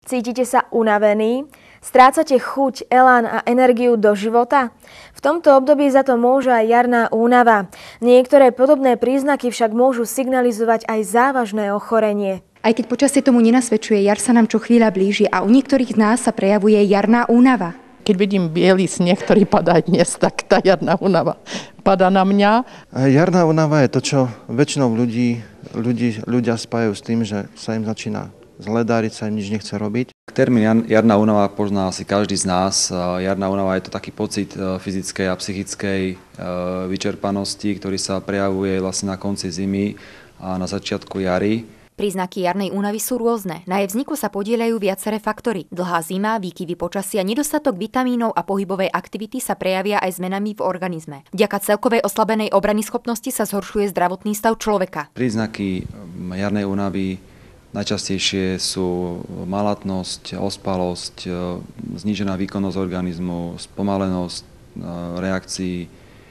Cítite sa unavený? Strácate chuť, elán a energiu do života? V tomto období za to môže aj jarná únava. Niektoré podobné príznaky však môžu signalizovať aj závažné ochorenie. Aj keď počasie tomu nenasvedčuje, jar sa nám čo chvíľa blíži a u niektorých z nás sa prejavuje jarná únava. Keď vidím biely sneh, ktorý padá dnes, tak tá jarná únava padá na mňa. Jarná únava je to, čo väčšinou ľudia spájajú s tým, že sa im začína zledáriť, sa im nič nechce robiť. Termín jarná únava pozná asi každý z nás. Jarná únava je to taký pocit fyzickej a psychickej vyčerpanosti, ktorý sa prejavuje vlastne na konci zimy a na začiatku jary. Príznaky jarnej únavy sú rôzne. Na jej vzniku sa podieľajú viaceré faktory. Dlhá zima, výkyvy počasia, nedostatok vitamínov a pohybovej aktivity sa prejavia aj zmenami v organizme. Vďaka celkovej oslabenej obranyschopnosti sa zhoršuje zdravotný stav človeka. Príznaky jarnej únavy najčastejšie sú malatnosť, ospalosť, znížená výkonnosť organizmu, spomalenosť reakcií.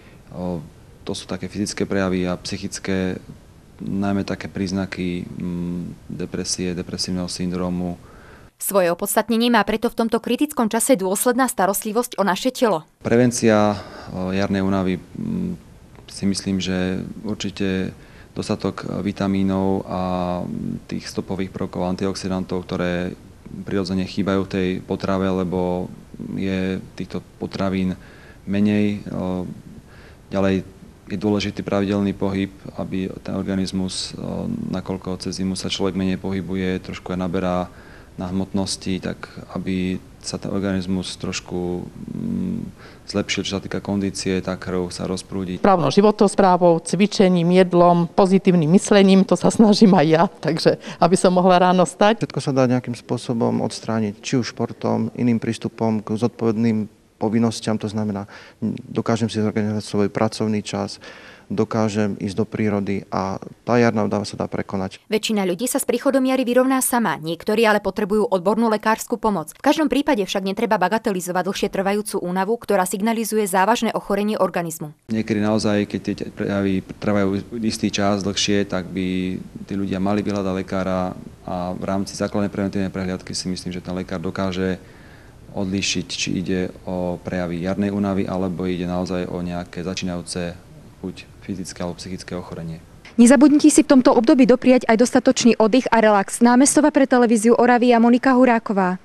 To sú také fyzické prejavy a psychické, najmä také príznaky depresie, depresívneho syndrómu. Svoje opodstatnenie má preto v tomto kritickom čase dôsledná starostlivosť o naše telo. Prevencia jarnej únavy si myslím, že určite dostatok vitamínov a tých stopových prvkov, antioxidantov, ktoré prirodzene chýbajú v tej potrave, lebo je týchto potravín menej. Ďalej je dôležitý pravidelný pohyb, aby ten organizmus, nakoľko cez zimu sa človek menej pohybuje, trošku aj naberá na hmotnosti, tak aby sa ten organizmus trošku zlepšil, čo sa týka kondície, tá krv sa rozprúdi. Správnou životosprávou, cvičením, jedlom, pozitívnym myslením, to sa snažím aj ja, takže aby som mohla ráno stať. Všetko sa dá nejakým spôsobom odstrániť, či už športom, iným prístupom k zodpovedným povinnostiam, to znamená, dokážem si zorganizovať svoj pracovný čas, dokážem ísť do prírody a tá jarná únava sa dá prekonať. Väčšina ľudí sa s príchodom jary vyrovná sama, niektorí ale potrebujú odbornú lekárskú pomoc. V každom prípade však netreba bagatelizovať dlhšie trvajúcu únavu, ktorá signalizuje závažné ochorenie organizmu. Niekedy naozaj, keď tie prejavy trvajú istý čas dlhšie, tak by tí ľudia mali vyhľadať lekára a v rámci základnej preventívnej prehliadky si myslím, že ten lekár dokáže odlíšiť, či ide o prejavy jarnej únavy, alebo ide naozaj o nejaké začínajúce buď fyzické alebo psychické ochorenie. Nezabudnite si v tomto období dopriať aj dostatočný oddych a relax. Námestová pre televíziu Oravia Monika Huráková.